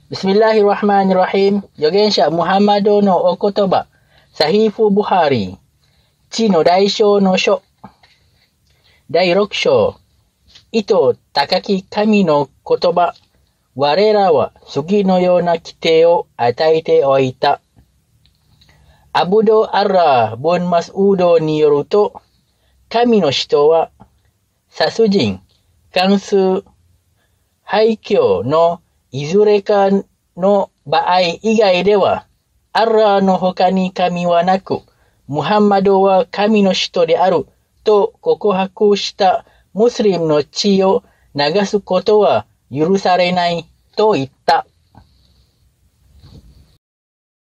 Bismillahirrahmanirrahim. 預言者ムハンマドのお言葉。サヒーフ・ブハリ。地の大章の書。第6章。意図高き神の言葉。我らは次のような規定を与えておいた。アブド・アッラー・ブン・マスウードによると、神の人は、殺人、関数、廃墟のいずれかの場合以外では、アッラーの他に神はなく、ムハンマドは神の人であると告白したムスリムの血を流すことは許されないと言った。